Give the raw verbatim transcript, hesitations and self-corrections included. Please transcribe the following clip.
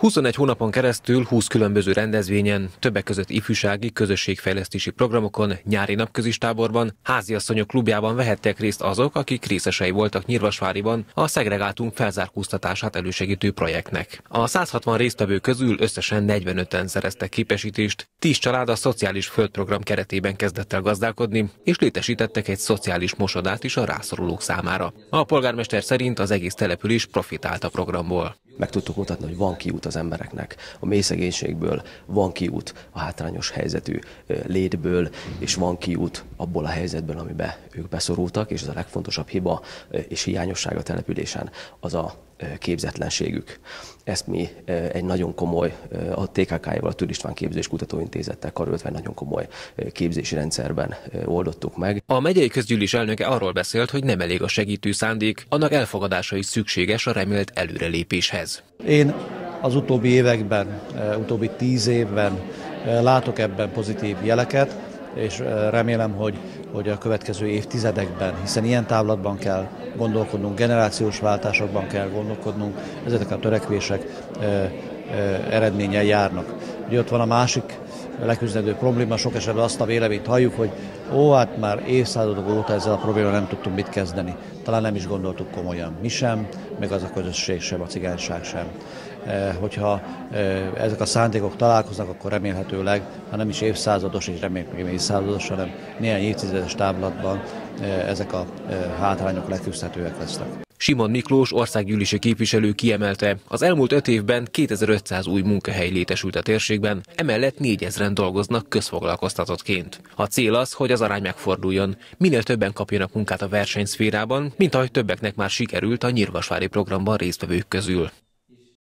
huszonegy hónapon keresztül húsz különböző rendezvényen, többek között ifjúsági, közösségfejlesztési programokon, nyári napközis táborban, háziasszonyok klubjában vehettek részt azok, akik részesei voltak Nyírvasváriban a szegregátum felzárkóztatását elősegítő projektnek. A száz hatvan résztvevő közül összesen negyvenöten szereztek képesítést, tíz család a szociális földprogram keretében kezdett el gazdálkodni, és létesítettek egy szociális mosodát is a rászorulók számára. A polgármester szerint az egész település profitált a programból. Meg tudtuk mutatni, hogy van kiút az embereknek a mély szegénységből, van kiút a hátrányos helyzetű létből, és van kiút abból a helyzetből, amiben ők beszorultak, és ez a legfontosabb hiba és hiányosság a településen, az a képzetlenségük. Ezt mi egy nagyon komoly, a té ká ká-val, a Tőd István Képzés Kutatóintézettel karöltve egy nagyon komoly képzési rendszerben oldottuk meg. A megyei közgyűlés elnöke arról beszélt, hogy nem elég a segítő szándék, annak elfogadása is szükséges a remélt előrelépéshez. Én az utóbbi években, utóbbi tíz évben látok ebben pozitív jeleket, és remélem, hogy, hogy a következő évtizedekben, hiszen ilyen távlatban kell gondolkodnunk, generációs váltásokban kell gondolkodnunk, ezek a törekvések e, e, eredménnyel járnak. Ugye ott van a másik leküzdendő probléma, sok esetben azt a véleményt halljuk, hogy ó, hát már évszázadok óta ezzel a problémával nem tudtunk mit kezdeni. Talán nem is gondoltuk komolyan. Mi sem, meg az a közösség sem, a cigányság sem. Hogyha ezek a szándékok találkoznak, akkor remélhetőleg, ha nem is évszázados, és remélhetőleg évszázados, hanem néhány évtizedes távlatban ezek a hátrányok leküzdhetőek lesznek. Simon Miklós országgyűlési képviselő kiemelte, az elmúlt öt évben kétezer-ötszáz új munkahely létesült a térségben, emellett négyezren dolgoznak közfoglalkoztatottként. A cél az, hogy az arány megforduljon, minél többen kapjanak munkát a versenyszférában, mint ahogy többeknek már sikerült a nyírvasvári programban résztvevők közül.